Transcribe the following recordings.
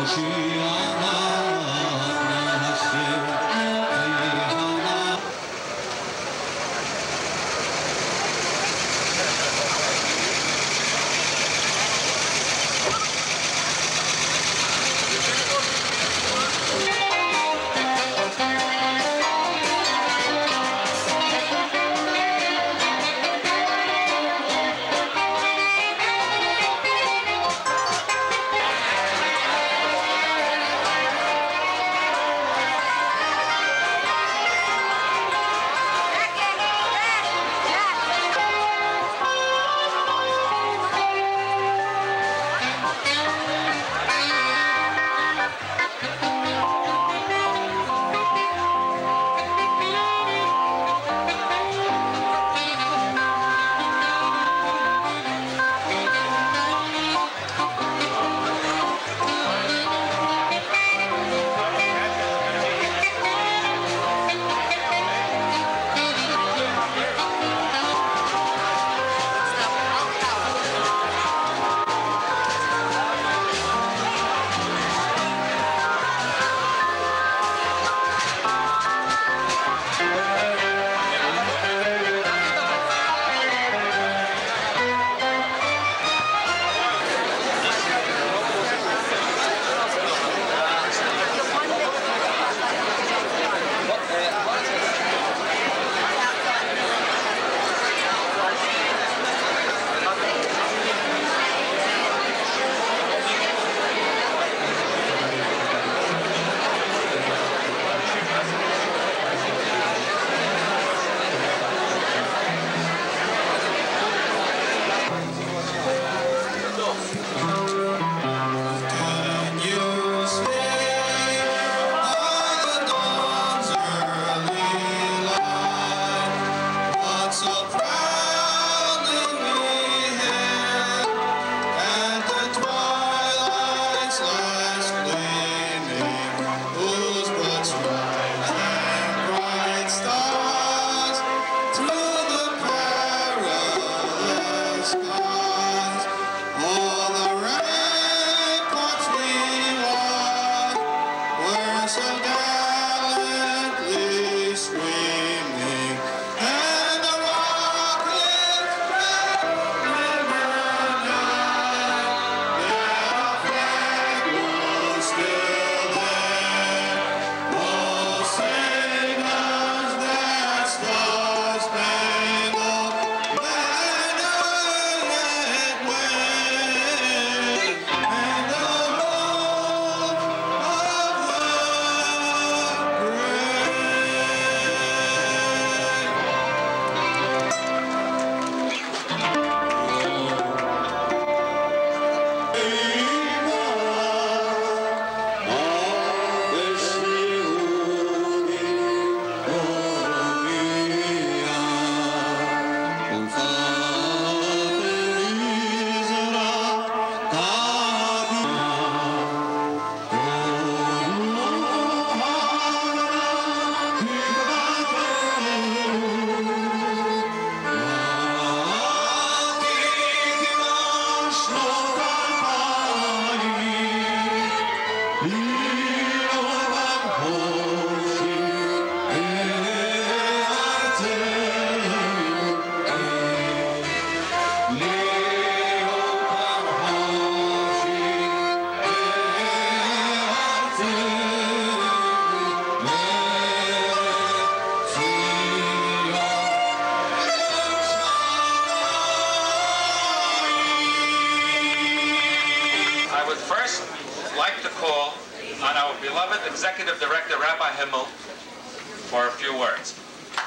Executive Director Rabbi Himmel for a few words.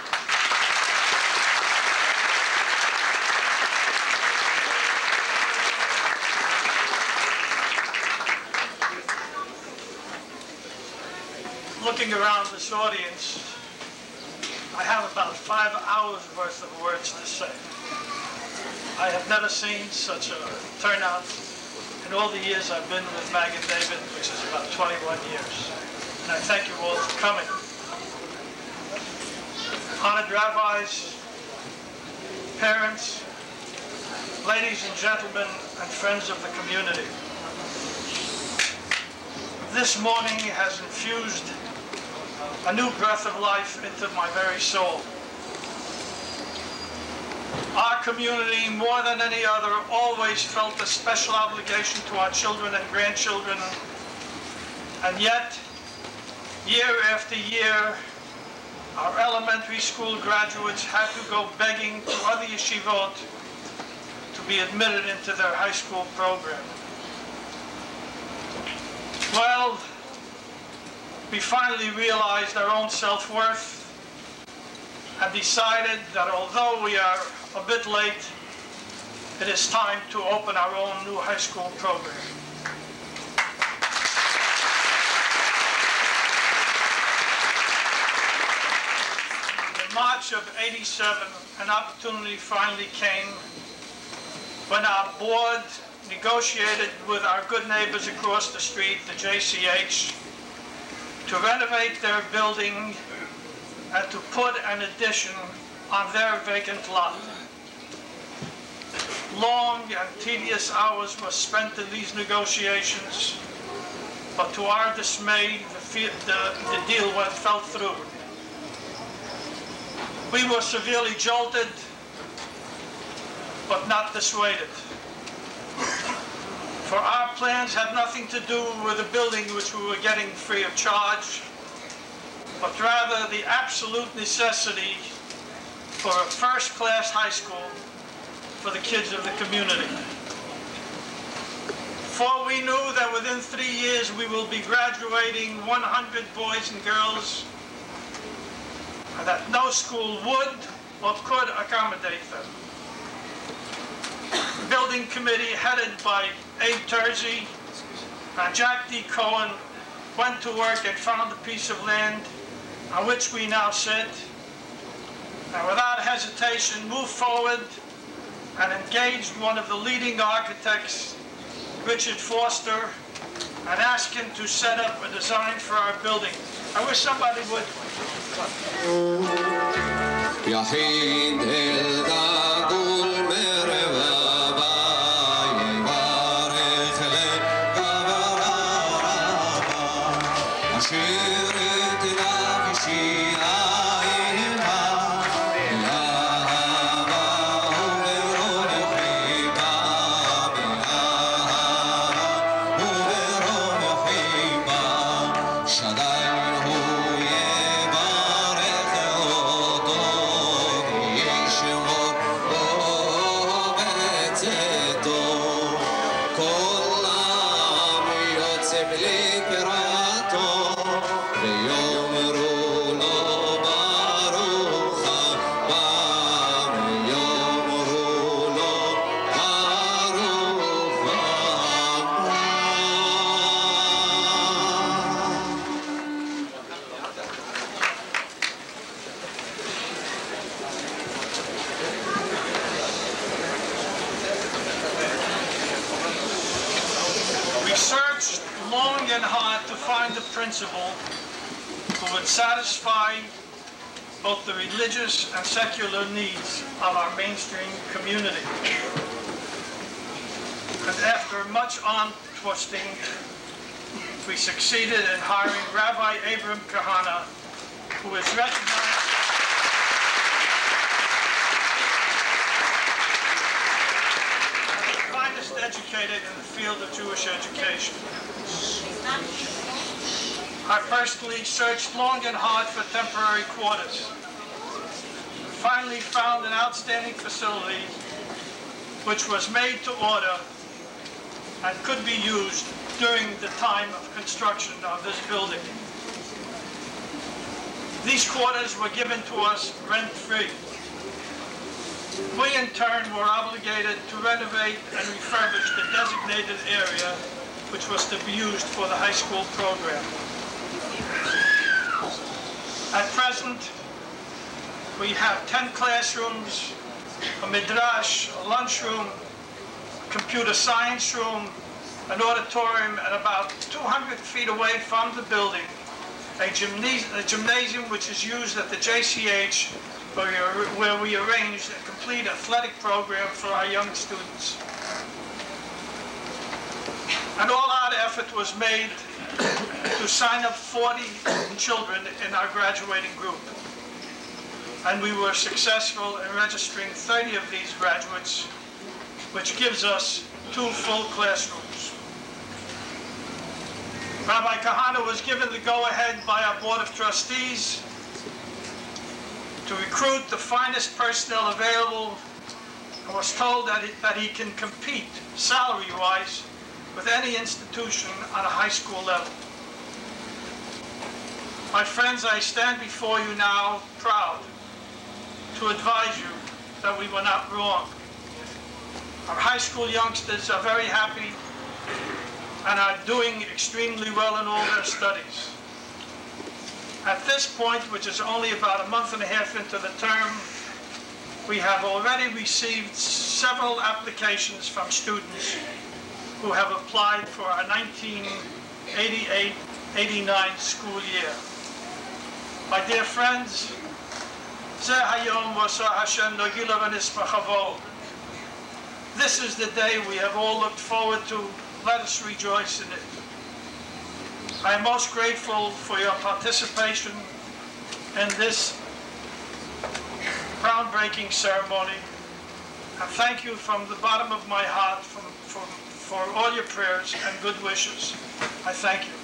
Looking around this audience, I have about 5 hours worth of words to say. I have never seen such a turnout in all the years I've been with Magen David, which is about 21 years. And I thank you all for coming. Honored rabbis, parents, ladies and gentlemen, and friends of the community. this morning has infused a new breath of life into my very soul. Our community, more than any other, always felt a special obligation to our children and grandchildren, and yet, year after year, our elementary school graduates had to go begging to other yeshivot to be admitted into their high school program. Well, we finally realized our own self-worth and decided that although we are a bit late, it is time to open our own new high school program. In March of '87, an opportunity finally came when our board negotiated with our good neighbors across the street, the JCH, to renovate their building and to put an addition on their vacant lot. Long and tedious hours were spent in these negotiations, but to our dismay, the deal fell through. We were severely jolted, but not dissuaded. For our plans had nothing to do with the building which we were getting free of charge, but rather the absolute necessity for a first-class high school for the kids of the community. For we knew that within 3 years we will be graduating 100 boys and girls, and that no school would or could accommodate them. The building committee, headed by Abe Terzi and Jack D. Cohen, went to work and found a piece of land on which we now sit, and without hesitation moved forward and engaged one of the leading architects, Richard Foster, and asked him to set up a design for our building. I wish somebody would. Principal who would satisfy both the religious and secular needs of our mainstream community. And after much arm twisting, we succeeded in hiring Rabbi Abram Kahana, who is recognized as the finest educator in the field of Jewish education. I personally searched long and hard for temporary quarters. Finally found an outstanding facility which was made to order and could be used during the time of construction of this building. These quarters were given to us rent-free. We in turn were obligated to renovate and refurbish the designated area which was to be used for the high school program. At present, we have 10 classrooms, a midrash, a lunchroom, a computer science room, an auditorium, and about 200 feet away from the building, a gymnasium which is used at the JCH, where we arranged a complete athletic program for our young students. An all-out effort was made to sign up 40 children in our graduating group. And we were successful in registering 30 of these graduates, which gives us 2 full classrooms. Rabbi Kahana was given the go-ahead by our Board of Trustees to recruit the finest personnel available, and was told that he can compete salary-wise with any institution on a high school level. My friends, I stand before you now proud to advise you that we were not wrong. Our high school youngsters are very happy and are doing extremely well in all their studies. At this point, which is only about a month and a half into the term, we have already received several applications from students who have applied for our 1988-89 school year. My dear friends, this is the day we have all looked forward to. Let us rejoice in it. I am most grateful for your participation in this groundbreaking ceremony. And thank you from the bottom of my heart for all your prayers and good wishes. I thank you.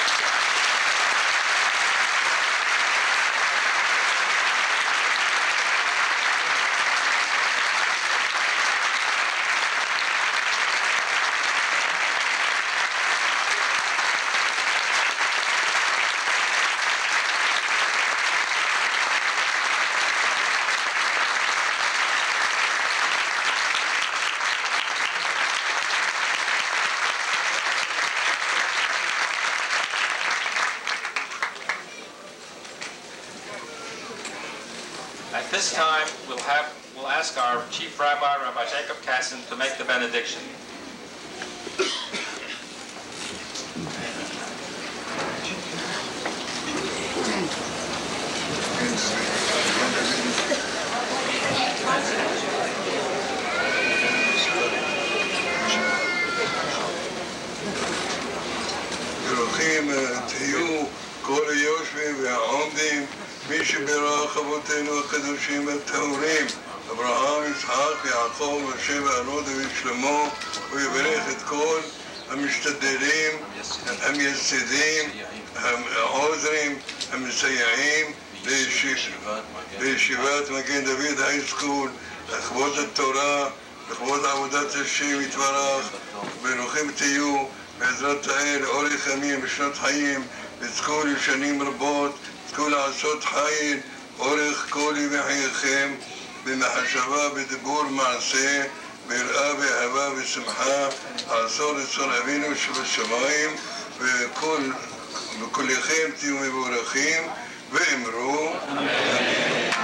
At this time, we'll ask our Chief Rabbi, Rabbi Jacob Kassin, to make the benediction. ברוכים תהיו כל היושבים והעומדים, מי שברך אבותינו הקדושים הטהורים, אברהם, יצחק, יעקב, משה ואהרון דוד שלמה, ויברך את כל המשתדלים, המייסדים, העוזרים, המסייעים לישיבת מגן דוד הייסקול, לכבוד התורה, לכבוד עבודת השם יתברך. ברוכים תהיו בעזרת האל, אורך ימים ושנות חיים, וזכו לשנים רבות, זכו לעשות חיל, אורך כל ימי חייכם, במחשבה, בדיבור, מעשה, ביראה ואהבה ושמחה, עשו רצון אבינו שבשמיים, וכולכם תהיו מבורכים, ואמרו אמן.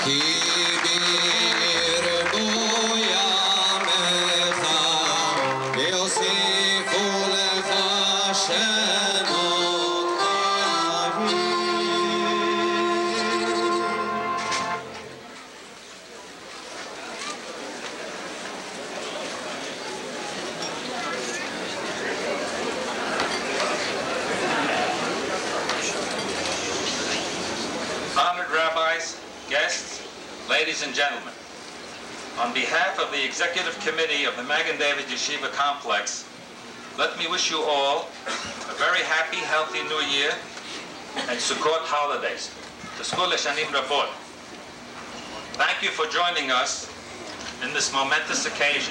Ladies and gentlemen, on behalf of the Executive Committee of the Magen David Yeshiva Complex, let me wish you all a very happy, healthy New Year and Sukkot holidays. Tezku l'shanim rabot. Thank you for joining us in this momentous occasion.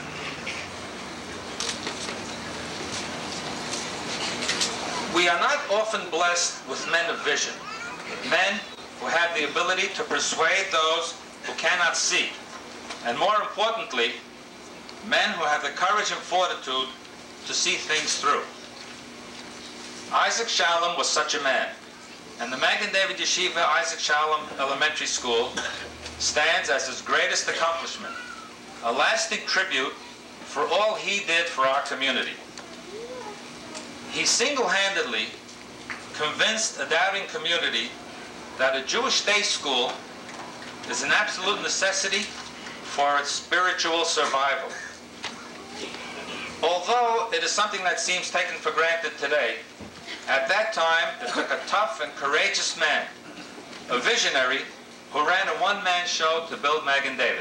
We are not often blessed with men of vision, men who have the ability to persuade those who cannot see, and more importantly, men who have the courage and fortitude to see things through. Isaac Shalom was such a man, and the Magen David Yeshiva Isaac Shalom Elementary School stands as his greatest accomplishment, a lasting tribute for all he did for our community. He single-handedly convinced a doubting community that a Jewish day school is an absolute necessity for its spiritual survival. Although it is something that seems taken for granted today, At that time, it took a tough and courageous man, a visionary, who ran a one-man show to build Magen David.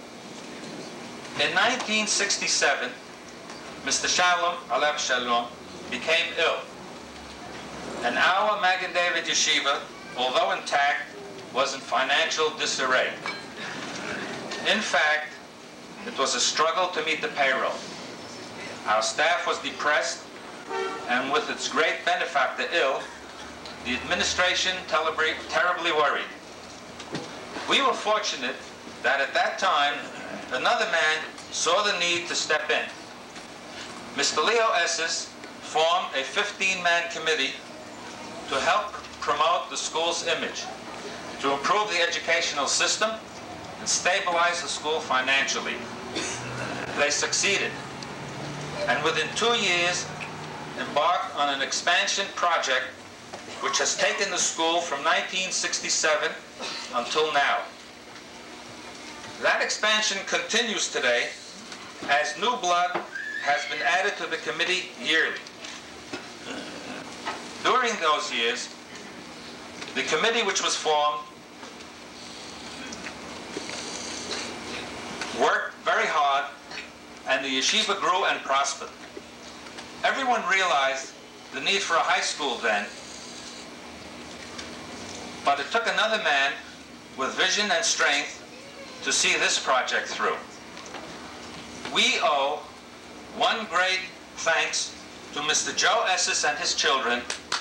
In 1967, Mr. Shalom, Alev Shalom, became ill. And our Magen David Yeshiva, although intact, was in financial disarray. In fact, it was a struggle to meet the payroll. Our staff was depressed, and with its great benefactor ill, the administration terribly worried. We were fortunate that at that time, another man saw the need to step in. Mr. Esses formed a 15-man committee to help promote the school's image, to improve the educational system, and stabilize the school financially. They succeeded, and within 2 years, embarked on an expansion project which has taken the school from 1967 until now. That expansion continues today as new blood has been added to the committee yearly. During those years, the committee which was formed worked very hard, and the yeshiva grew and prospered. Everyone realized the need for a high school then, but it took another man with vision and strength to see this project through. We owe one great thanks to Mr. Joe Esses and his children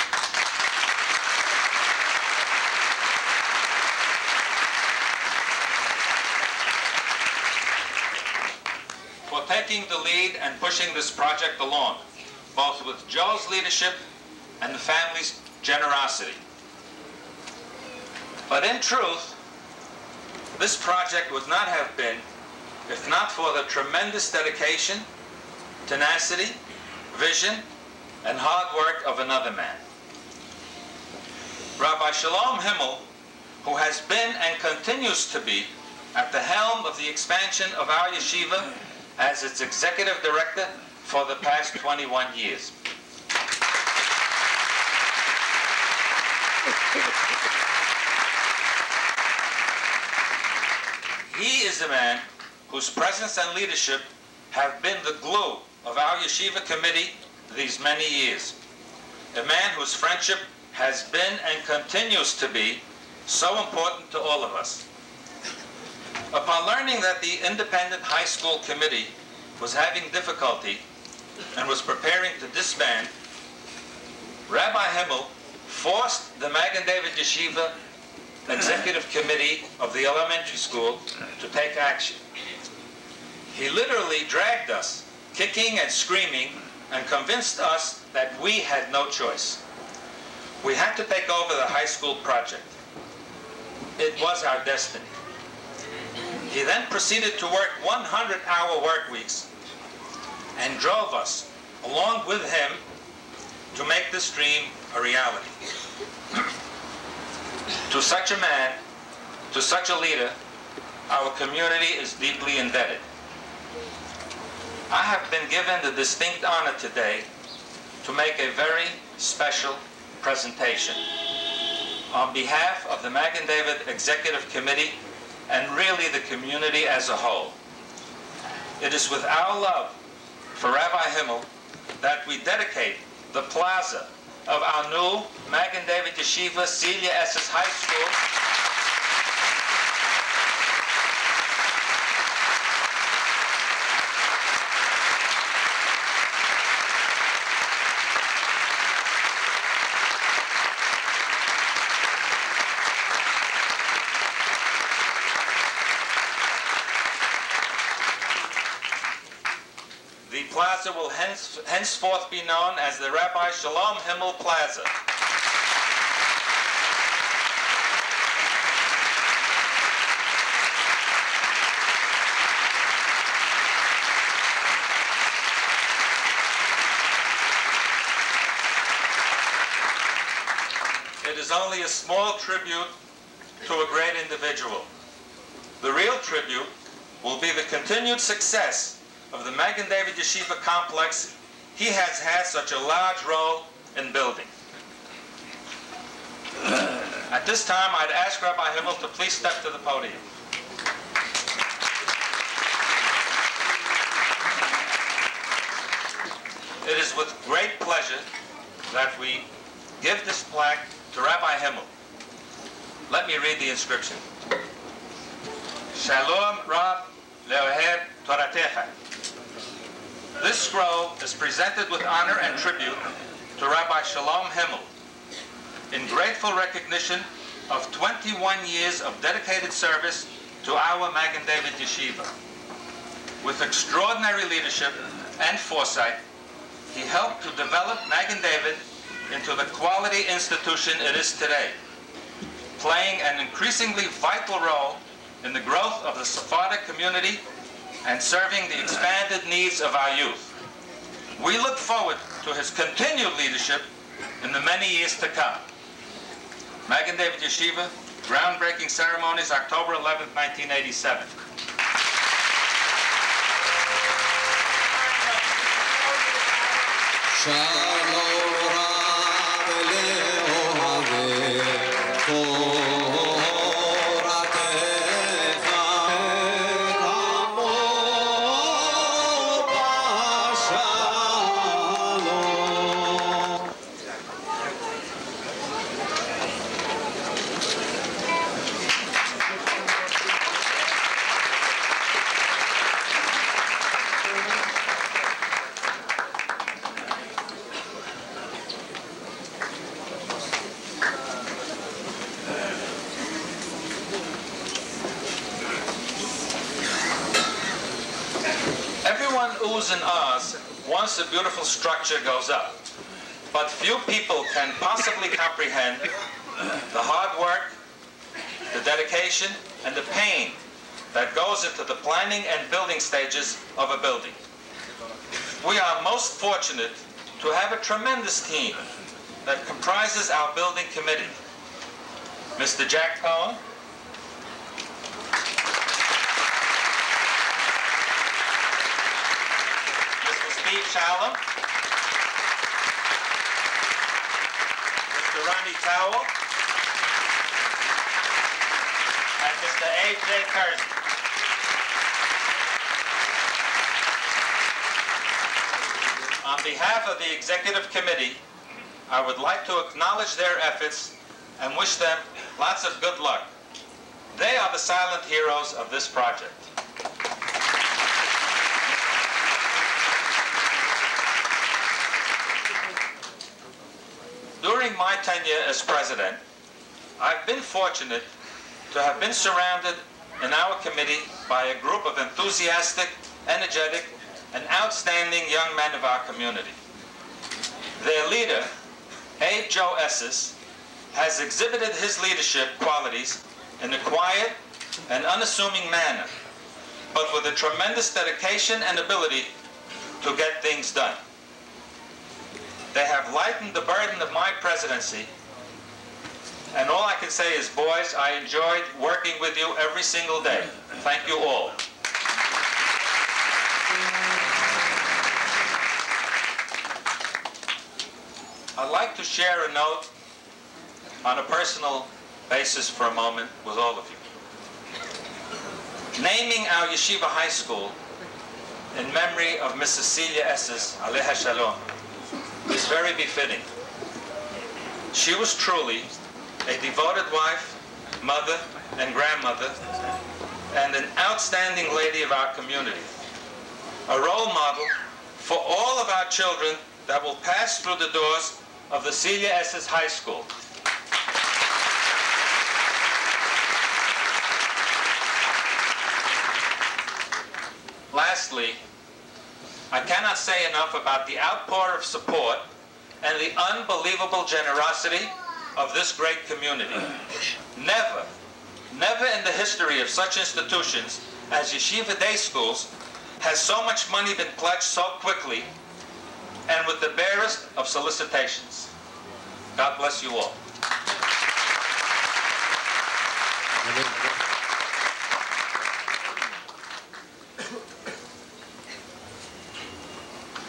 for taking the lead and pushing this project along, both with Joe's leadership and the family's generosity. But in truth, this project would not have been if not for the tremendous dedication, tenacity, vision, and hard work of another man. Rabbi Shalom Himmel, who has been and continues to be at the helm of the expansion of our yeshiva as its executive director for the past 21 years. He is the man whose presence and leadership have been the glue of our yeshiva committee these many years. A man whose friendship has been and continues to be so important to all of us. Upon learning that the independent high school committee was having difficulty and was preparing to disband, Rabbi Himmel forced the Magen David Yeshiva Executive Committee of the elementary school to take action. He literally dragged us, kicking and screaming, and convinced us that we had no choice. We had to take over the high school project. It was our destiny. He then proceeded to work 100-hour work weeks and drove us, along with him, to make this dream a reality. To such a man, to such a leader, our community is deeply indebted. I have been given the distinct honor today to make a very special presentation on behalf of the Magen David Executive Committee and really the community as a whole. It is with our love for Rabbi Himmel that we dedicate the plaza of our new Magen David Yeshiva Celia Esses High School The plaza will henceforth be known as the Rabbi Shalom Himmel Plaza. It is only a small tribute to a great individual. The real tribute will be the continued success of the Magen David Yeshiva complex he has had such a large role in building. this time, I'd ask Rabbi Himmel to please step to the podium. It is with great pleasure that we give this plaque to Rabbi Himmel. Let me read the inscription. Shalom Rab Leoheb Toratecha. This scroll is presented with honor and tribute to Rabbi Shalom Himmel in grateful recognition of 21 years of dedicated service to our Magen David Yeshivah. With extraordinary leadership and foresight, he helped to develop Magen David into the quality institution it is today, playing an increasingly vital role in the growth of the Sephardic community and serving the expanded needs of our youth. We look forward to his continued leadership in the many years to come. Magen David Yeshivah, groundbreaking ceremonies, October 11, 1987. Oohs and ahs once a beautiful structure goes up, but few people can possibly comprehend the hard work, the dedication, and the pain that goes into the planning and building stages of a building. We are most fortunate to have a tremendous team that comprises our building committee. Mr. Jack Cohen, Steve Shalom, Mr. Ronnie Towell, and Mr. A.J. Kersey. On behalf of the Executive Committee, I would like to acknowledge their efforts and wish them lots of good luck. They are the silent heroes of this project. During my tenure as president, I've been fortunate to have been surrounded in our committee by a group of enthusiastic, energetic, and outstanding young men of our community. Their leader, Abe Joe Esses, has exhibited his leadership qualities in a quiet and unassuming manner, but with a tremendous dedication and ability to get things done. They have lightened the burden of my presidency, and all I can say is, boys, I enjoyed working with you every single day. Thank you all. I'd like to share a note on a personal basis for a moment with all of you. Naming our Yeshiva High School in memory of Mrs. Celia Esses, Aleha Shalom, is very befitting. She was truly a devoted wife, mother, and grandmother, and an outstanding lady of our community. A role model for all of our children that will pass through the doors of the Celia Esses High School. Lastly, I cannot say enough about the outpour of support and the unbelievable generosity of this great community. Never in the history of such institutions as Yeshiva Day Schools has so much money been pledged so quickly and with the barest of solicitations. God bless you all.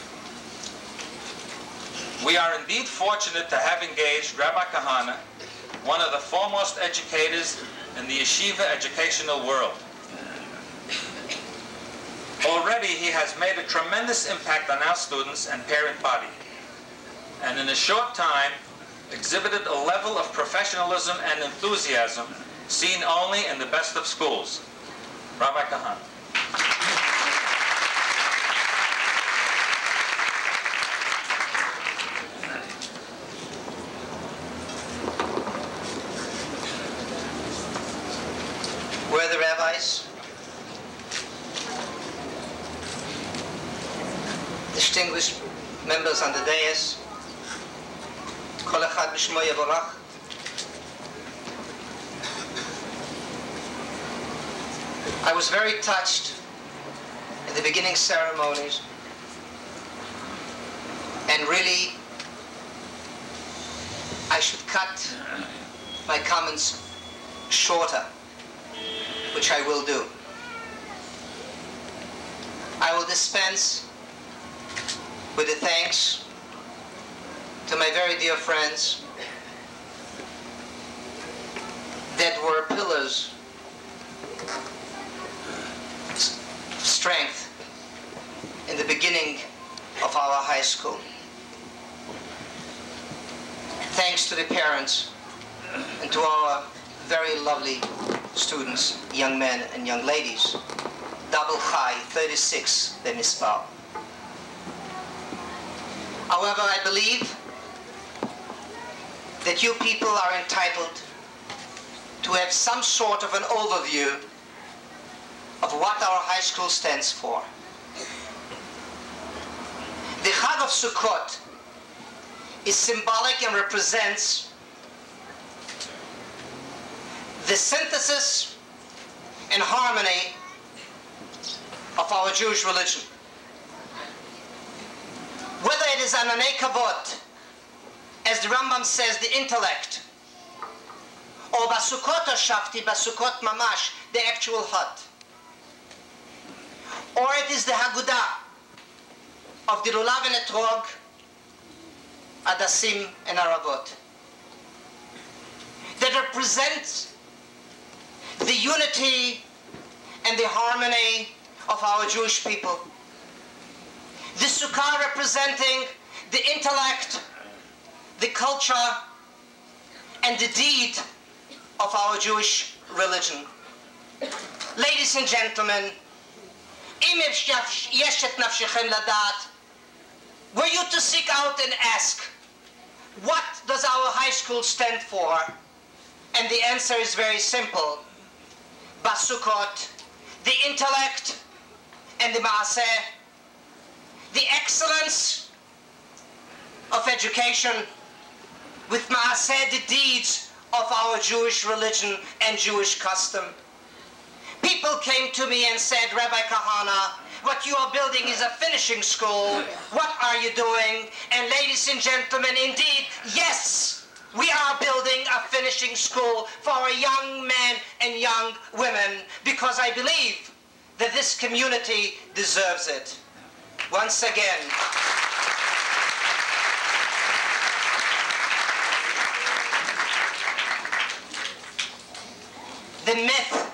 We are indeed fortunate to have engaged Rabbi Kahana one of the foremost educators in the yeshiva educational world. Already he has made a tremendous impact on our students and parent body, and in a short time exhibited a level of professionalism and enthusiasm seen only in the best of schools. Rabbi Kahana. Were the rabbis, distinguished members on the dais, Kol echad b'shmo yevorach. I was very touched in the beginning ceremonies, and really I should cut my comments shorter, which I will do. I will dispense with the thanks to my very dear friends that were pillars of strength in the beginning of our high school. Thanks to the parents and to our very lovely students, young men and young ladies. Double high, 36, the mispal. However, I believe that you people are entitled to have some sort of an overview of what our high school stands for. The Chag of Sukkot is symbolic and represents the synthesis and harmony of our Jewish religion. Whether it is Ananei Kavod, as the Rambam says, the intellect, or Basukot Shafti, Basukot Mamash, the actual hut, or it is the Haggadah of the Lulav and Etrog, Adassim and Aravot, that represents the unity and the harmony of our Jewish people. The Sukkah representing the intellect, the culture, and the deed of our Jewish religion. Ladies and gentlemen, were you to seek out and ask, what does our high school stand for? And the answer is very simple. Basukot, the intellect and the maaseh, the excellence of education, with maaseh, the deeds of our Jewish religion and Jewish custom. People came to me and said, Rabbi Kahana, what you are building is a finishing school. What are you doing? And ladies and gentlemen, indeed, yes, we are building a finishing school for our young men and young women, because I believe that this community deserves it. Once again, the myth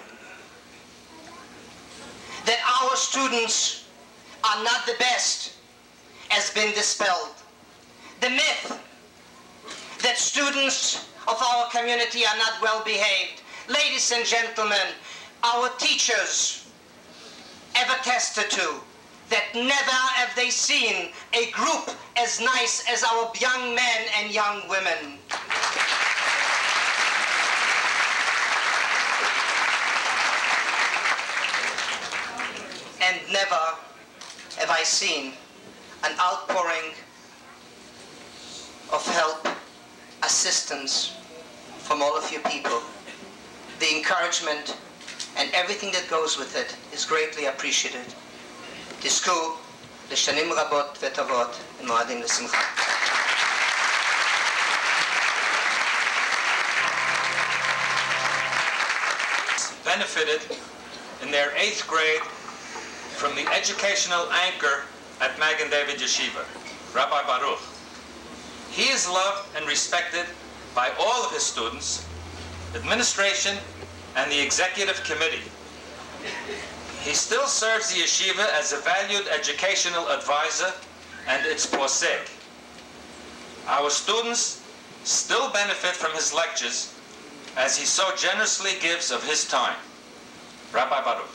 that our students are not the best has been dispelled. The myth that students of our community are not well behaved. Ladies and gentlemen, our teachers have attested to that never have they seen a group as nice as our young men and young women. And never have I seen an outpouring of help, assistance from all of you people. The encouragement and everything that goes with it is greatly appreciated. תזכו לשנים רבות וטובות ומועדים לשמחה. Benefited in their 8th grade from the educational anchor at Magen David Yeshivah, Rabbi Baruch. He is loved and respected by all of his students, administration, and the executive committee. He still serves the yeshiva as a valued educational advisor and its posek. Our students still benefit from his lectures as he so generously gives of his time. Rabbi Baruch.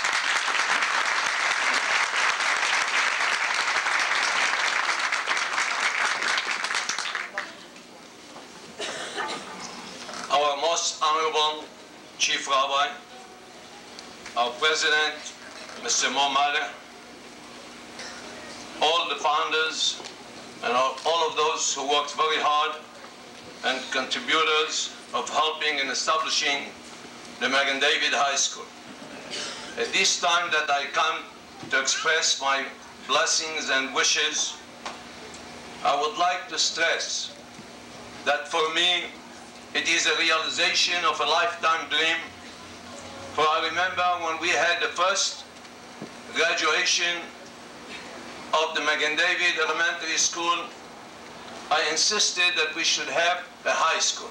Our most honorable Chief Rabbi, our President, Mr. Mohammed, all the founders, and all of those who worked very hard, and contributors of helping in establishing the Magen David High School. At this time that I come to express my blessings and wishes, I would like to stress that for me, it is a realization of a lifetime dream. For I remember when we had the first graduation of the Magen David Elementary School, I insisted that we should have a high school.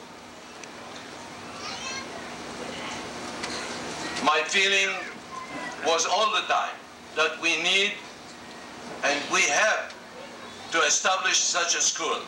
My feeling was all the time that we need and we have to establish such a school.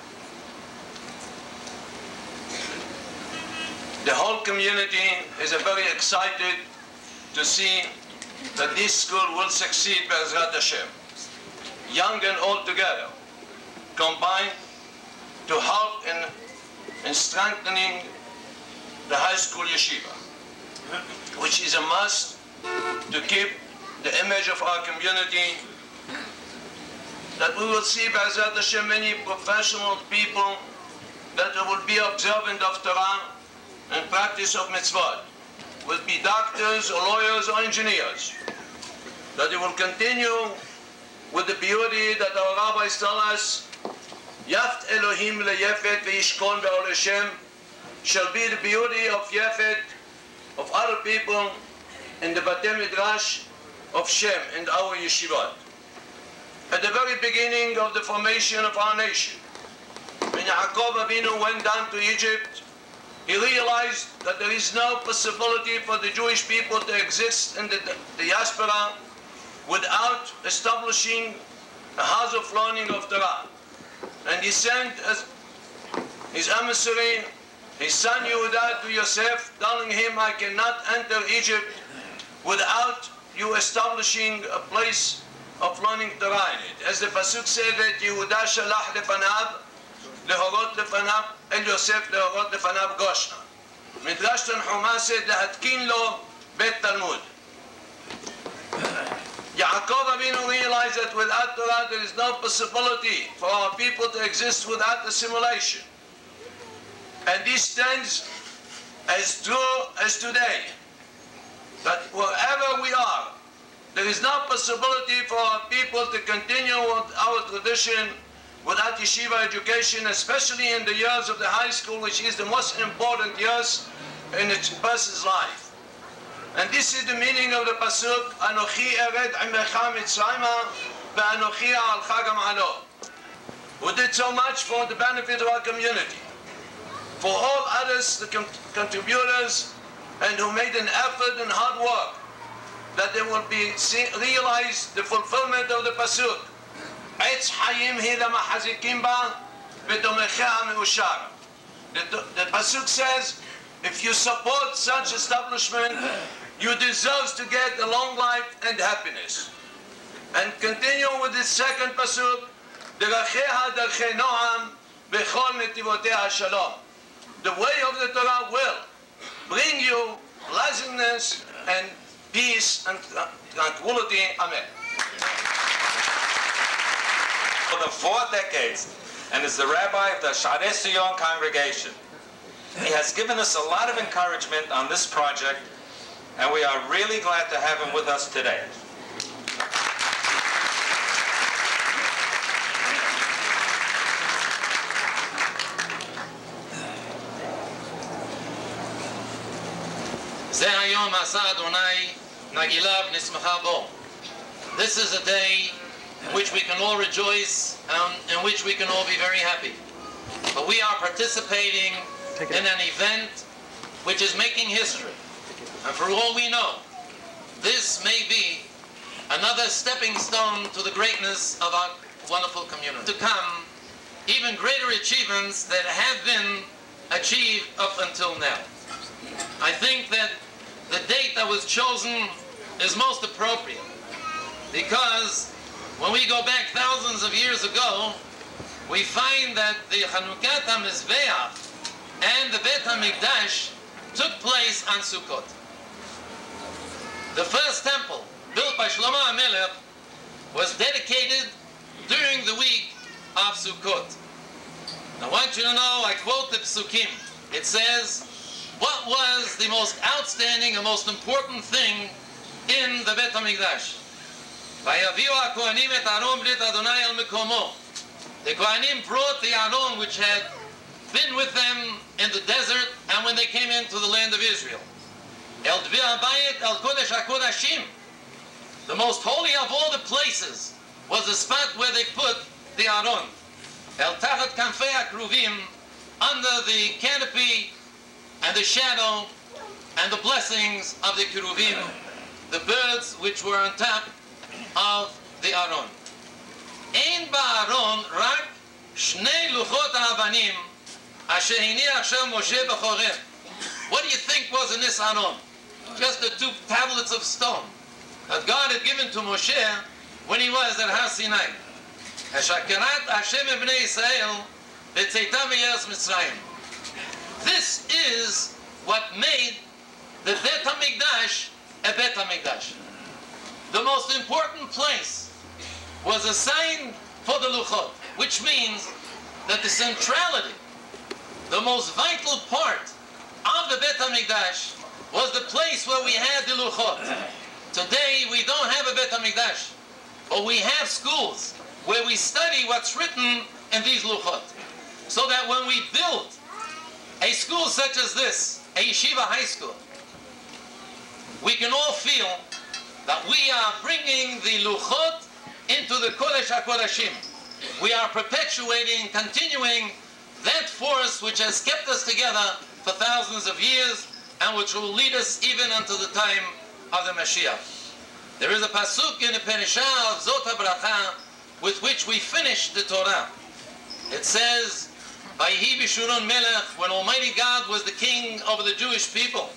The whole community is very excited to see that this school will succeed, Be'ezrat Hashem. Young and old together, combined to help in strengthening the high school yeshiva, which is a must to keep the image of our community, that we will see, Be'ezrat Hashem, many professional people that will be observant of Torah and practice of mitzvot, will be doctors or lawyers or engineers, that they will continue with the beauty that our rabbis tell us, Yaft Elohim leyefet ve'yishkon be'ol Hashem, shall be the beauty of Yefet, of other people in the Batei Midrash of Shem, in our yeshivot. At the very beginning of the formation of our nation, when Yaakov Avinu went down to Egypt, he realized that there is no possibility for the Jewish people to exist in the diaspora without establishing a house of learning of Torah. And he sent his emissary, his son Yehuda, to Yosef, telling him, I cannot enter Egypt without you establishing a place of learning Torah in it. As the Pasuk said that Yehuda shalach lefanav, להורות לפניו אל יוסף להורות לפניו גושנה. מדרש תנחומא said להתקין לו בית תלמוד. Yaakov Avinu realized that without Torah there is no possibility for our people to exist without assimilation. And this stands as true as today, that wherever we are, there is no possibility for our people to continue with our tradition without yeshiva education, especially in the years of the high school, which is the most important years in a person's life. And this is the meaning of the pasuk, Anochi ered imecha mitzrayma ve'anochi alcha gam alo. Who did so much for the benefit of our community, for all others, the contributors, and who made an effort and hard work, that they will be realized the fulfillment of the pasuk. עץ חיים היא למחזיקים בה ותומכיה מאושר. The pasuk says, if you support such establishment, you deserve to get a long life and happiness. And continue with the second pasuk, דרכיה דרכי נועם בכל נתיבותיה שלום. The way of the Torah will bring you pleasantness and peace and tranquility. Amen. For the 4 decades, and is the rabbi of the Sharei Sion congregation. He has given us a lot of encouragement on this project, and we are really glad to have him with us today. This is a day in which we can all rejoice and in which we can all be very happy. but we are participating in an event which is making history. And for all we know, this may be another stepping stone to the greatness of our wonderful community. To come, even greater achievements that have been achieved up until now. I think that the date that was chosen is most appropriate, because when we go back thousands of years ago, we find that the Chanukat HaMizbeach and the Beit HaMikdash took place on Sukkot. The first temple, built by Shlomo HaMelech, was dedicated during the week of Sukkot. I want you to know, I quote the Psukim. It says, what was the most outstanding and most important thing in the Beit HaMikdash? Vayaviu HaKohanim et Aron brit Adonai el Mekomo. The Kohanim brought the Aron which had been with them in the desert and when they came into the land of Israel. El Dvi HaBayit el Kodesh HaKodashim. The most holy of all the places was the spot where they put the Aron. El Tachat Kanfei HaKruvim, under the canopy and the shadow and the blessings of the Keruvim, the birds which were on top of the Aron. Ein ba'Aron rak shnei luchot ha'avanim asher hiniach shel Moshe b'choreh. What do you think was in this Aron? Just the 2 tablets of stone that God had given to Moshe when he was at Har Sinai. Hashakerat Hashem ebnei Yisrael v'tzeitam v'yeretz Mitzrayim. This is what made the Beit HaMikdash a Beit HaMikdash. The most important place was assigned for the Luchot, which means that the centrality, the most vital part of the Beit HaMikdash was the place where we had the Luchot. Today we don't have a Beit HaMikdash, but we have schools where we study what's written in these Luchot. So that when we build a school such as this, a Yeshiva high school, we can all feel that we are bringing the Luchot into the Kodesh HaKodashim. We are perpetuating, continuing that force which has kept us together for thousands of years and which will lead us even until the time of the Mashiach. There is a pasuk in the Perishah of Zot HaBracha with which we finish the Torah. It says, Vayhi b'Shulon Melech, when Almighty God was the king over the Jewish people.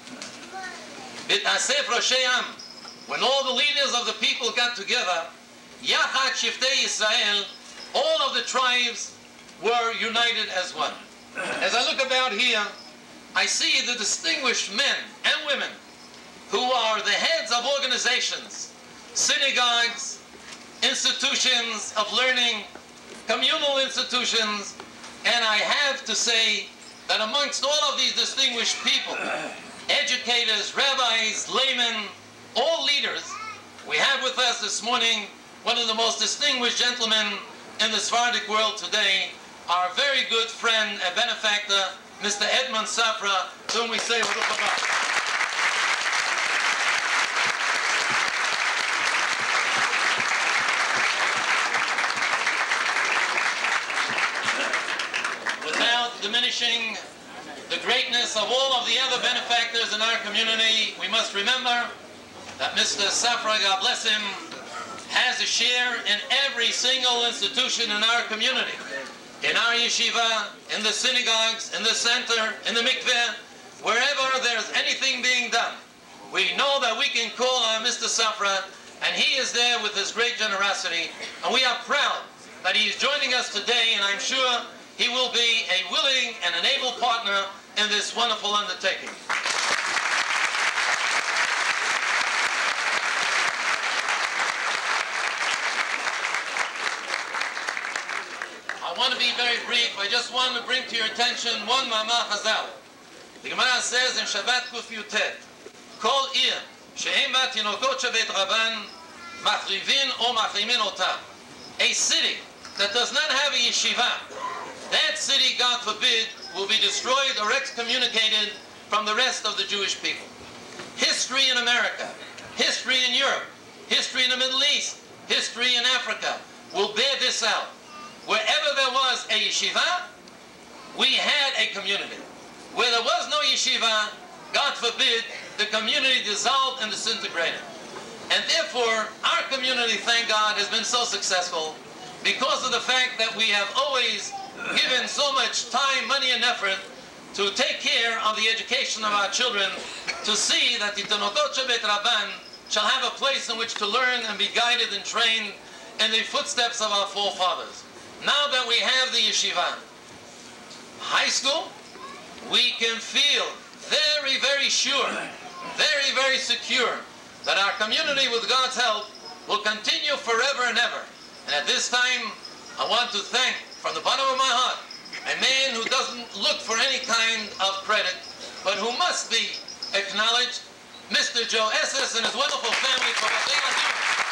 V'tasef Roshei Am, when all the leaders of the people got together, Yachat Shiftei Yisrael, all of the tribes were united as one. As I look about here, I see the distinguished men and women who are the heads of organizations, synagogues, institutions of learning, communal institutions, and I have to say that amongst all of these distinguished people, educators, rabbis, laymen, all leaders, we have with us this morning one of the most distinguished gentlemen in the Sephardic world today, our very good friend and benefactor, Mr. Edmund Safra, to whom we say Baruch haba. Diminishing the greatness of all of the other benefactors in our community, we must remember that Mr. Safra, God bless him, has a share in every single institution in our community. In our yeshiva, in the synagogues, in the center, in the mikveh, wherever there's anything being done, we know that we can call on Mr. Safra, and he is there with his great generosity, and we are proud that he is joining us today, and I'm sure he will be a willing and an able partner in this wonderful undertaking. I want to be very brief. I just want to bring to your attention one Ma'amar Chazal. The Gemara says in Shabbat Kuf Yutet, Kol ir she'em ba tinokot shebeit Rabban machrivin o machrimin otam. A city that does not have a yeshiva, that city, God forbid, will be destroyed or excommunicated from the rest of the Jewish people. History in America, history in Europe, history in the Middle East, history in Africa will bear this out. Wherever there was a yeshiva, we had a community. Where there was no yeshiva, God forbid, the community dissolved and disintegrated. And therefore, our community, thank God, has been so successful because of the fact that we have always given so much time, money, and effort to take care of the education of our children, to see that the Tanokot Shebet Rabban shall have a place in which to learn and be guided and trained in the footsteps of our forefathers. Now that we have the yeshiva high school, we can feel very, very sure, very, very secure that our community, with God's help, will continue forever and ever. And at this time, I want to thank, from the bottom of my heart, a man who doesn't look for any kind of credit, but who must be acknowledged, Mr. Joe Esses and his wonderful family for what they are doing.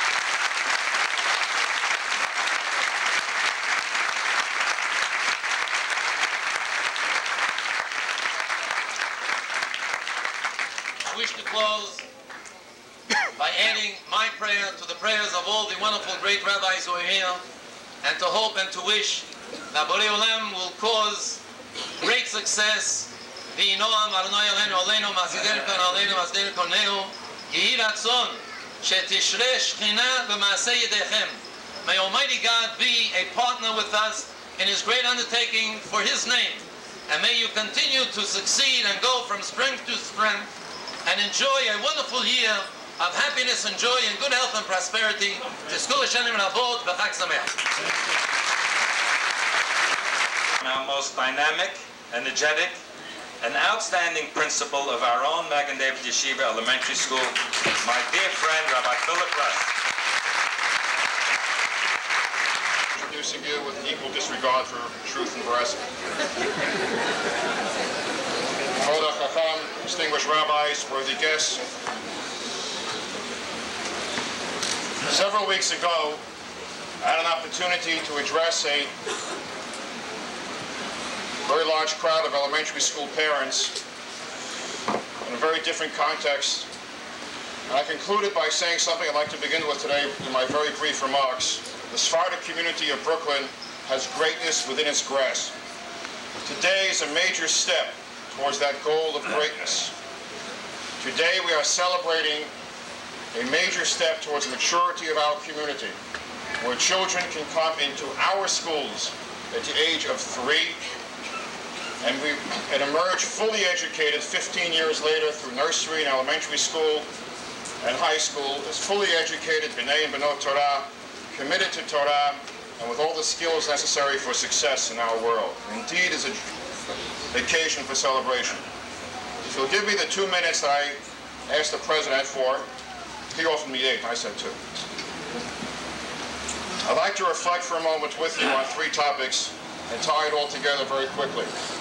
I wish to close by adding my prayer to the prayers of all the wonderful great rabbis who are here, and to hope and to wish that Borei Olam will cause great success. May Almighty God be a partner with us in His great undertaking for His name, and may you continue to succeed and go from strength to strength and enjoy a wonderful year of happiness and joy and good health and prosperity. Our most dynamic, energetic, and outstanding principal of our own Magen David Yeshiva Elementary School, my dear friend, Rabbi Philip Russ. Introducing you with equal disregard for truth and veracity. Kol Chacham, distinguished rabbis, worthy guests. Several weeks ago, I had an opportunity to address a very large crowd of elementary school parents in a very different context. And I concluded by saying something I'd like to begin with today in my very brief remarks. The Sephardic community of Brooklyn has greatness within its grasp. Today is a major step towards that goal of greatness. Today we are celebrating a major step towards the maturity of our community, where children can come into our schools at the age of 3 and emerge fully educated 15 years later through nursery and elementary school and high school as fully educated B'nai and B'not Torah, committed to Torah, and with all the skills necessary for success in our world. Indeed, is a occasion for celebration. If you'll give me the 2 minutes that I asked the President for, he offered me 8, I said 2. I'd like to reflect for a moment with you on 3 topics and tie it all together very quickly.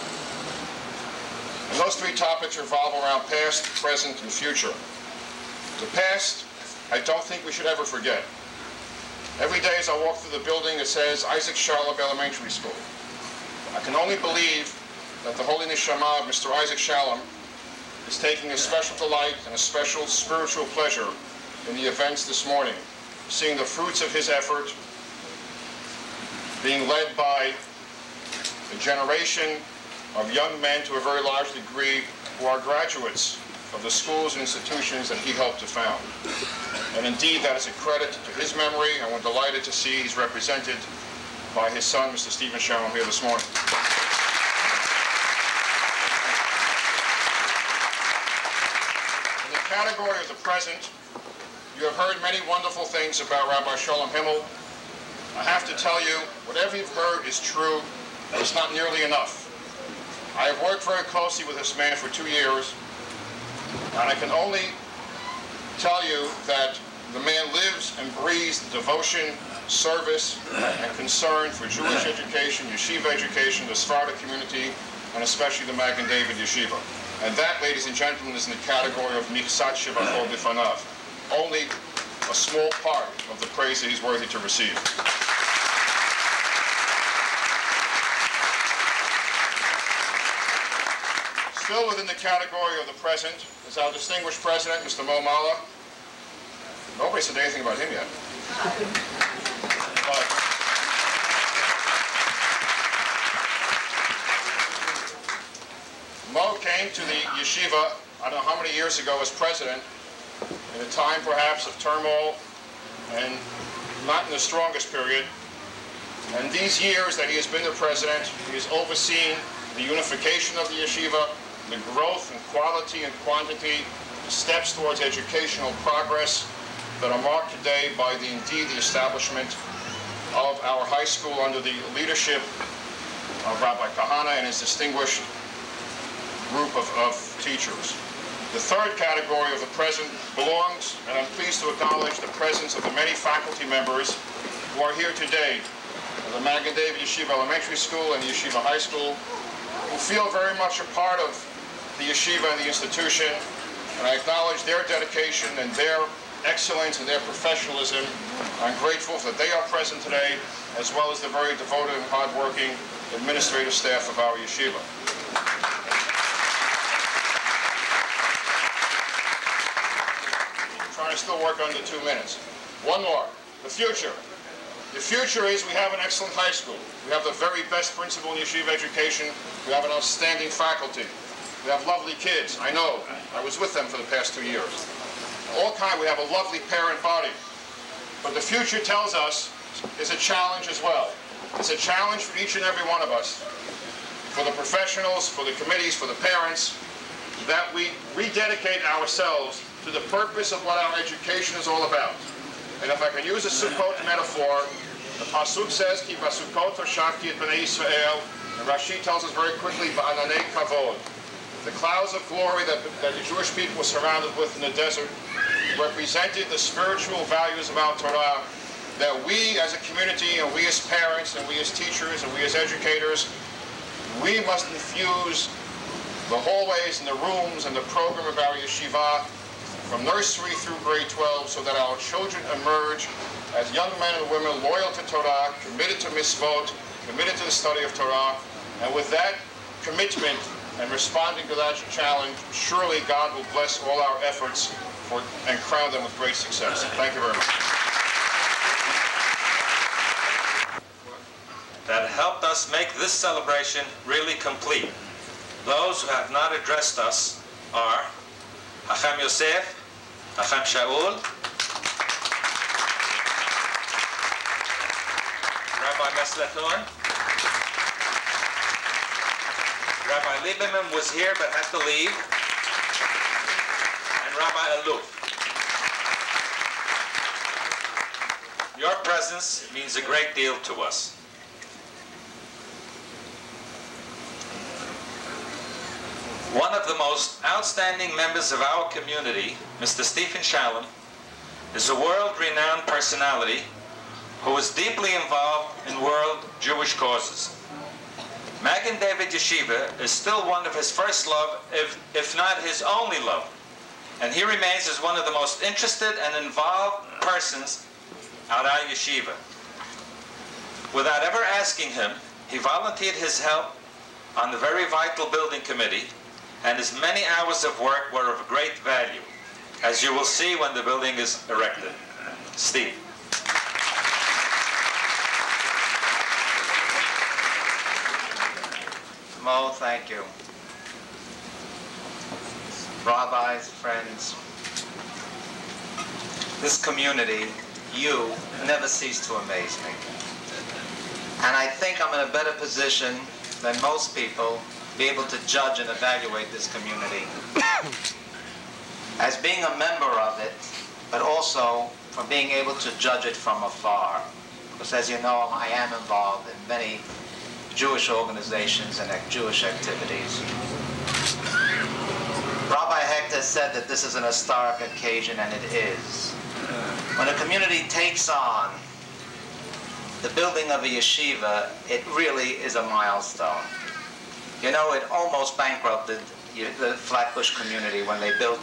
And those 3 topics revolve around past, present, and future. The past, I don't think we should ever forget. Every day as I walk through the building, it says Isaac Shalom Elementary School. I can only believe that the holy neshama of Mr. Isaac Shalom is taking a special delight and a special spiritual pleasure in the events this morning, seeing the fruits of his effort, being led by a generation of young men to a very large degree who are graduates of the schools and institutions that he helped to found. And indeed, that is a credit to his memory, and we're delighted to see he's represented by his son, Mr. Stephen Shalom, here this morning. In the category of the present, you have heard many wonderful things about Rabbi Shalom Himmel. I have to tell you, whatever you've heard is true, but it's not nearly enough. I have worked very closely with this man for 2 years, and I can only tell you that the man lives and breathes devotion, service, and concern for Jewish education, Yeshiva education, the Sephardic community, and especially the Magen David Yeshiva. And that, ladies and gentlemen, is in the category of Nichsat Shevachol B'fanav. Only a small part of the praise that he's worthy to receive. Still within the category of the present is our distinguished president, Mr. Mo Mala. Nobody said anything about him yet. But Mo came to the yeshiva, I don't know how many years ago as president, in a time perhaps of turmoil and not in the strongest period. And these years that he has been the president, he has overseen the unification of the yeshiva, the growth in quality and quantity, the steps towards educational progress that are marked today by indeed the establishment of our high school under the leadership of Rabbi Kahana and his distinguished group of teachers. The third category of the present belongs, and I'm pleased to acknowledge the presence of the many faculty members who are here today, the Magen Yeshiva Elementary School and the Yeshiva High School, who feel very much a part of the yeshiva and the institution, and I acknowledge their dedication and their excellence and their professionalism. I'm grateful that they are present today, as well as the very devoted and hardworking administrative staff of our yeshiva. I'm trying to still work under 2 minutes. One more. The future. The future is we have an excellent high school. We have the very best principal in yeshiva education. We have an outstanding faculty. We have lovely kids. I know. I was with them for the past 2 years. We have a lovely parent body. But the future tells us is a challenge as well. It's a challenge for each and every one of us, for the professionals, for the committees, for the parents, that we rededicate ourselves to the purpose of what our education is all about. And if I can use a Sukkot metaphor, the Pasuk says, Ki vasukot hoshafti et bnei Yisrael, and Rashi tells us very quickly, Ba'ananei kavod. The clouds of glory that the Jewish people were surrounded with in the desert represented the spiritual values of our Torah that we as a community and we as parents and we as teachers and we as educators, we must infuse the hallways and the rooms and the program of our yeshiva from nursery through grade 12 so that our children emerge as young men and women loyal to Torah, committed to mitzvot, committed to the study of Torah, and with that commitment and responding to that challenge, surely God will bless all our efforts and crown them with great success. Thank you very much. That helped us make this celebration really complete. Those who have not addressed us are Hacham Yosef, Hacham Shaul, Rabbi Mesleton, Rabbi Lieberman was here but had to leave, and Rabbi Aluf. Your presence means a great deal to us. One of the most outstanding members of our community, Mr. Stephen Shalom, is a world-renowned personality who is deeply involved in world Jewish causes. Magen David Yeshiva is still one of his first love, if not his only love, and he remains as one of the most interested and involved persons at our yeshiva. Without ever asking him, he volunteered his help on the very vital building committee, and his many hours of work were of great value, as you will see when the building is erected. Steve. Mo, thank you. Rabbis, friends, this community, you never cease to amaze me. And I think I'm in a better position than most people to be able to judge and evaluate this community. As being a member of it, but also for being able to judge it from afar. Because as you know, I am involved in many Jewish organizations and Jewish activities. Rabbi Hector said that this is an historic occasion, and it is. When a community takes on the building of a yeshiva, it really is a milestone. You know, it almost bankrupted the Flatbush community when they built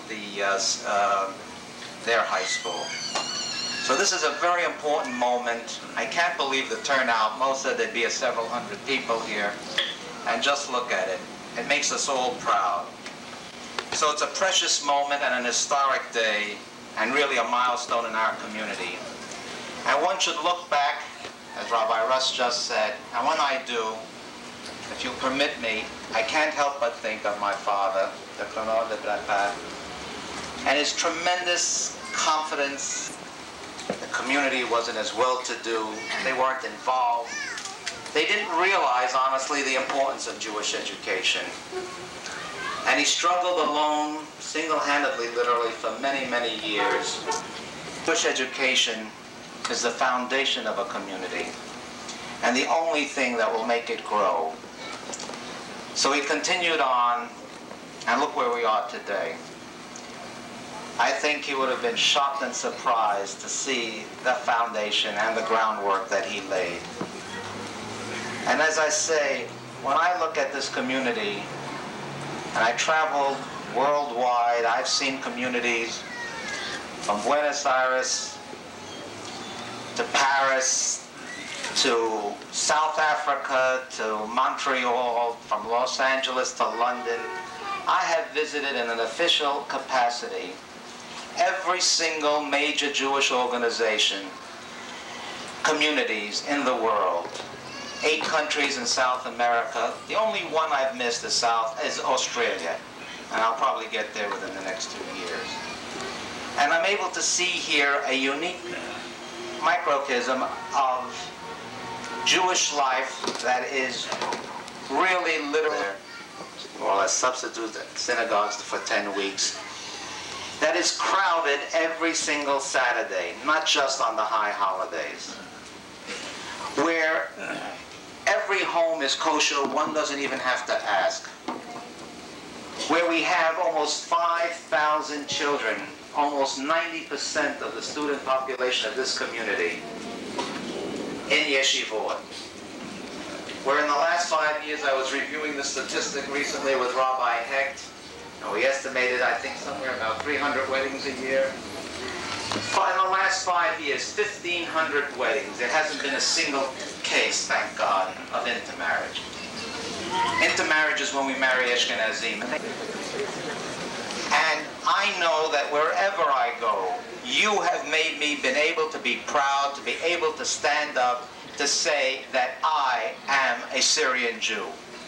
their high school. So this is a very important moment. I can't believe the turnout. Mo said there'd be several hundred people here. And just look at it. It makes us all proud. So it's a precious moment and an historic day, and really a milestone in our community. And one should look back, as Rabbi Russ just said, and when I do, if you'll permit me, I can't help but think of my father, the Colonel de Brapa, and his tremendous confidence. The community wasn't as well-to-do. They weren't involved. They didn't realize, honestly, the importance of Jewish education. And he struggled alone, single-handedly, literally, for many, many years. Jewish education is the foundation of a community, and the only thing that will make it grow. So he continued on, and look where we are today. I think he would have been shocked and surprised to see the foundation and the groundwork that he laid. And as I say, when I look at this community, and I traveled worldwide, I've seen communities from Buenos Aires to Paris to South Africa to Montreal, from Los Angeles to London. I have visited in an official capacity every single major Jewish organization, communities in the world. 8 countries in South America. The only one I've missed is Australia, and I'll probably get there within the next 2 years. And I'm able to see here a unique microcosm of Jewish life that is really literally, or as substitute synagogues for 10 weeks, that is crowded every single Saturday, not just on the high holidays, where every home is kosher, one doesn't even have to ask, where we have almost 5,000 children, almost 90% of the student population of this community in Yeshivah. Where in the last 5 years, I was reviewing the statistic recently with Rabbi Hecht, and we estimated, I think, somewhere about 300 weddings a year. In the last 5 years, 1,500 weddings. There hasn't been a single case, thank God, of intermarriage. Intermarriage is when we marry Ashkenazim. And I know that wherever I go, you have made me been able to be proud, to be able to stand up, to say that I am a Syrian Jew.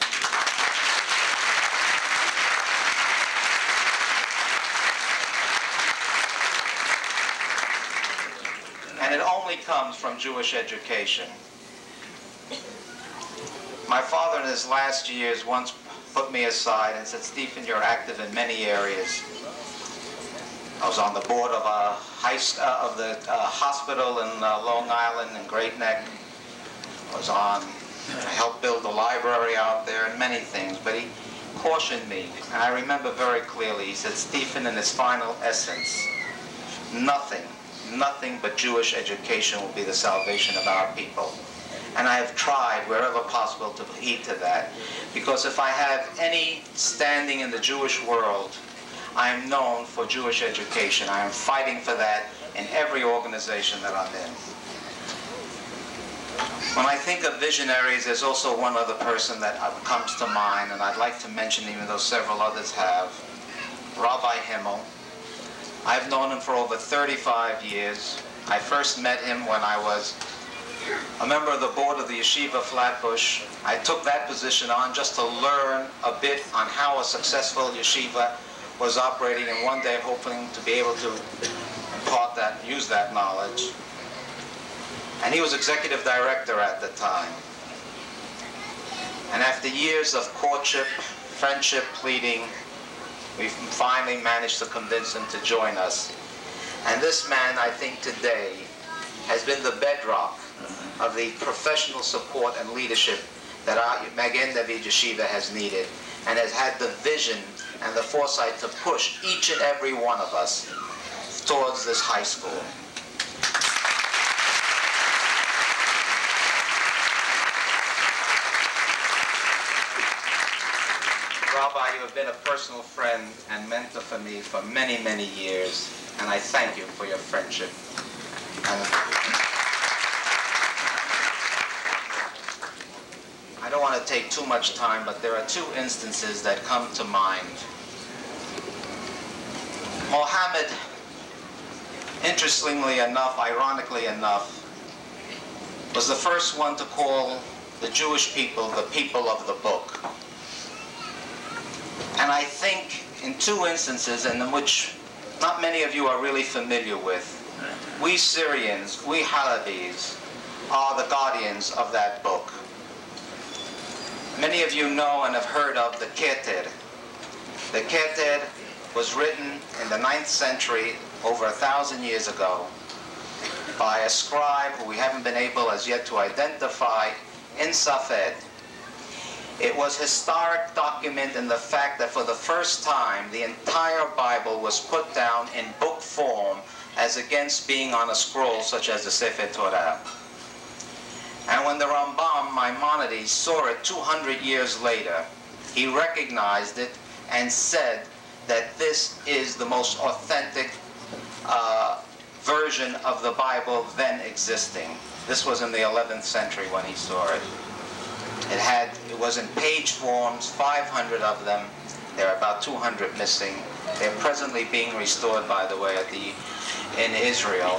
And it only comes from Jewish education. My father in his last years once put me aside and said, "Stephen, you're active in many areas." I was on the board of the hospital in Long Island and Great Neck. I helped build the library out there and many things, but he cautioned me, and I remember very clearly. He said, "Stephen, in its final essence, nothing but Jewish education will be the salvation of our people." And I have tried wherever possible to heed to that, because if I have any standing in the Jewish world, I am known for Jewish education. I am fighting for that in every organization that I'm in. When I think of visionaries, there's also one other person that comes to mind, and I'd like to mention, even though several others have, Rabbi Himmel. I've known him for over 35 years. I first met him when I was a member of the board of the Yeshivah Flatbush. I took that position on just to learn a bit on how a successful yeshiva was operating, and one day hoping to be able to impart that, use that knowledge. And he was executive director at the time. And after years of courtship, friendship, pleading, we finally managed to convince him to join us. And this man, I think today, has been the bedrock of the professional support and leadership that our Magen David Yeshiva has needed, and has had the vision and the foresight to push each and every one of us towards this high school. Rabbi, you have been a personal friend and mentor for me for many, many years, and I thank you for your friendship. I don't want to take too much time, but there are 2 instances that come to mind. Mohammed, interestingly enough, ironically enough, was the first one to call the Jewish people the people of the book. And I think in two instances in which not many of you are really familiar with, we Syrians, we Halabis, are the guardians of that book. Many of you know and have heard of the Keter. The Keter was written in the 9th century, over 1,000 years ago, by a scribe who we haven't been able as yet to identify in Safed. It was a historic document in the fact that for the first time the entire Bible was put down in book form as against being on a scroll such as the Sefer Torah. And when the Rambam, Maimonides, saw it 200 years later, he recognized it and said that this is the most authentic version of the Bible then existing. This was in the 11th century when he saw it. It was in page forms, 500 of them. There are about 200 missing. They're presently being restored, by the way, in Israel.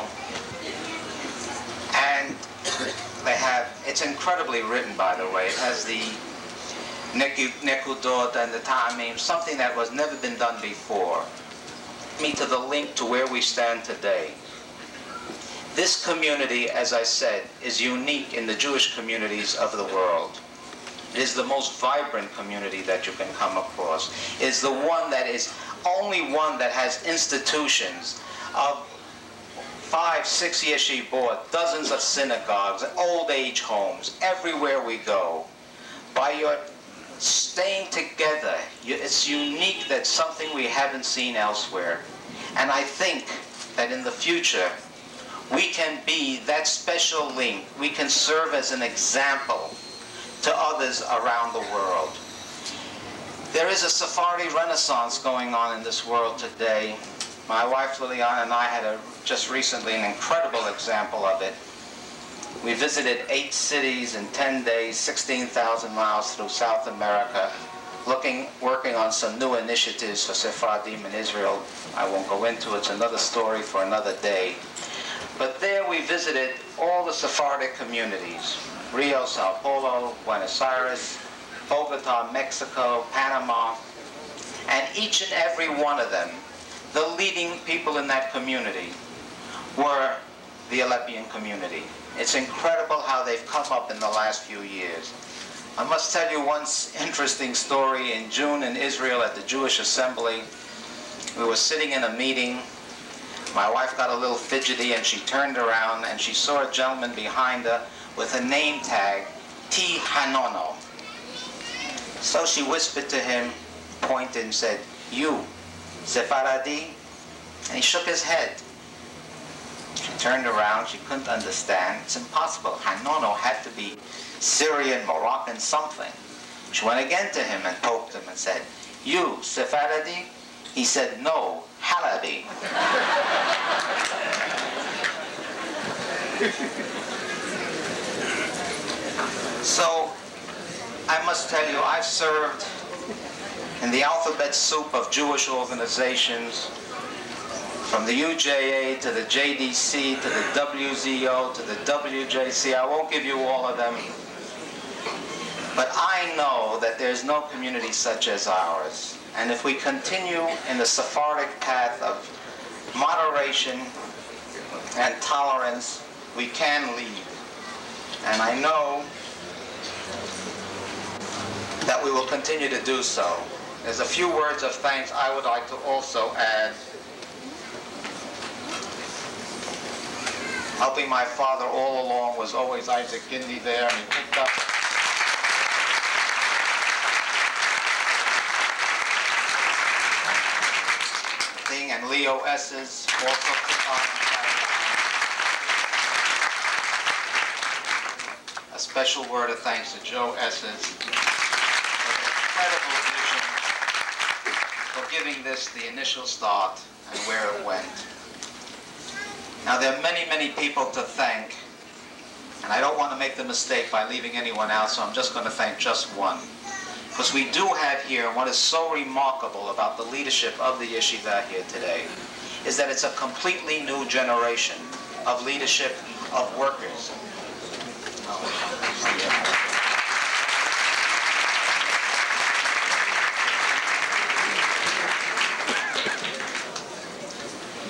And it's incredibly written, by the way. It has the Nekudot and the Ta'amim, something that was never been done before. Me to the link to where we stand today. This community, as I said, is unique in the Jewish communities of the world. It is the most vibrant community that you can come across. It is the one that is only one that has institutions of 5, 6 yeshivot, dozens of synagogues, old age homes, everywhere we go. By your staying together, it's unique. That's something we haven't seen elsewhere. And I think that in the future, we can be that special link. We can serve as an example to others around the world. There is a Sephardi Renaissance going on in this world today. My wife Liliana and I had just recently an incredible example of it. We visited 8 cities in 10 days, 16,000 miles through South America, working on some new initiatives for Sephardim in Israel. I won't go into it. It's another story for another day. But there we visited all the Sephardic communities: Rio, Sao Paulo, Buenos Aires, Bogota, Mexico, Panama. And each and every one of them, the leading people in that community were the Aleppian community. It's incredible how they've come up in the last few years. I must tell you one interesting story. In June in Israel at the Jewish Assembly, we were sitting in a meeting. My wife got a little fidgety and she turned around and she saw a gentleman behind her with a name tag, T. Hanono. So she whispered to him, pointed and said, "You, Sephardi?" And he shook his head. She turned around, she couldn't understand. It's impossible. Hanono had to be Syrian, Moroccan, something. She went again to him and poked him and said, "You, Sephardi?" He said, "No, Halabi." So, I must tell you, I've served in the alphabet soup of Jewish organizations, from the UJA to the JDC to the WZO to the WJC. I won't give you all of them. But I know that there's no community such as ours. And if we continue in the Sephardic path of moderation and tolerance, we can lead. And I know that we will continue to do so. There's a few words of thanks I would like to also add. Helping my father all along was always Isaac Gindi there, and he picked up thing, and Leo Esses also took on. A special word of thanks to Joe Esses for the incredible vision, for giving this the initial start and where it went. Now, there are many, many people to thank, and I don't want to make the mistake by leaving anyone out, so I'm just going to thank just one. Because we do have here, and what is so remarkable about the leadership of the Yeshivah here today, is that it's a completely new generation of leadership of workers.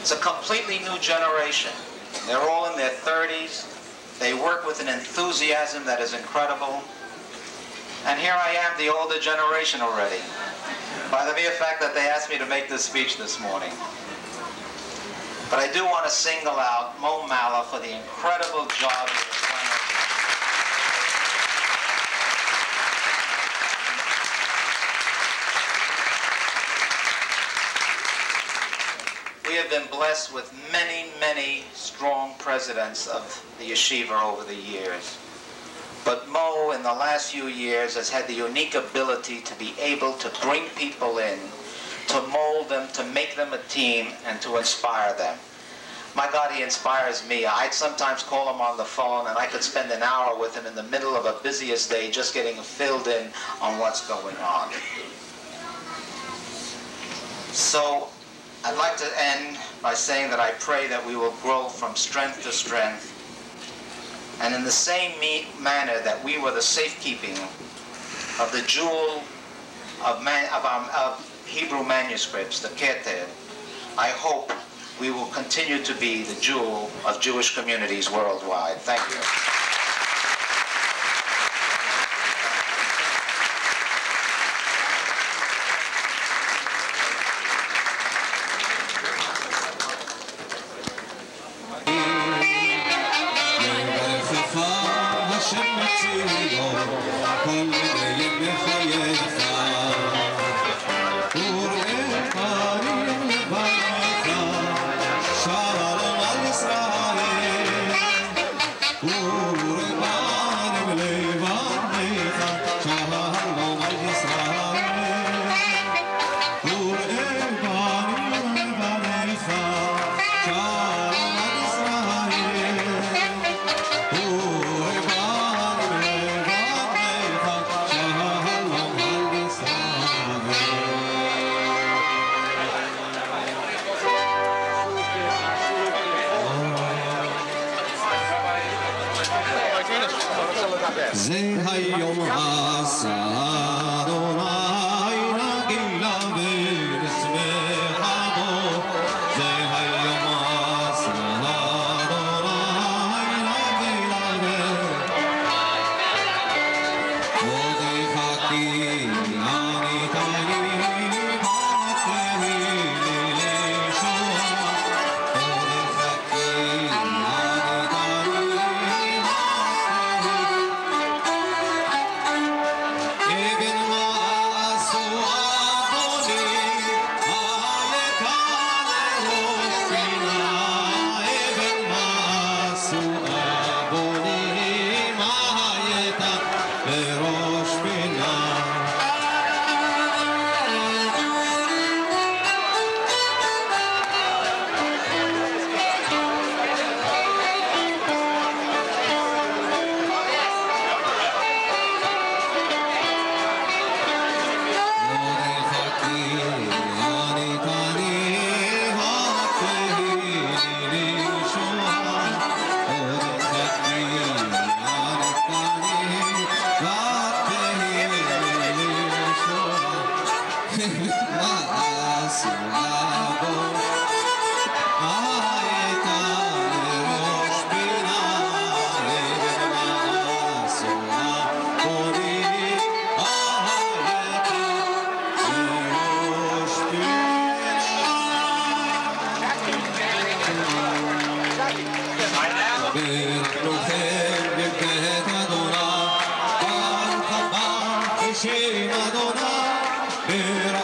It's a completely new generation. They're all in their 30s. They work with an enthusiasm that is incredible. And here I am, the older generation already, by the mere fact that they asked me to make this speech this morning. But I do want to single out Mo Mala for the incredible job he has done. We have been blessed with many, many strong presidents of the yeshiva over the years. But Mo, in the last few years, has had the unique ability to be able to bring people in, to mold them, to make them a team, and to inspire them. My God, he inspires me. I'd sometimes call him on the phone, and I could spend an hour with him in the middle of a busiest day just getting filled in on what's going on. So, I'd like to end by saying that I pray that we will grow from strength to strength, and in the same manner that we were the safekeeping of the jewel of Hebrew manuscripts, the Keter, I hope we will continue to be the jewel of Jewish communities worldwide. Thank you.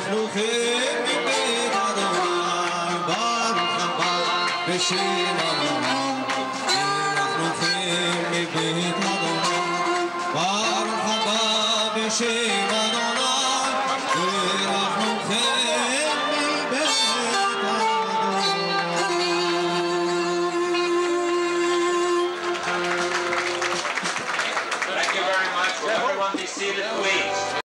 Yeshivah.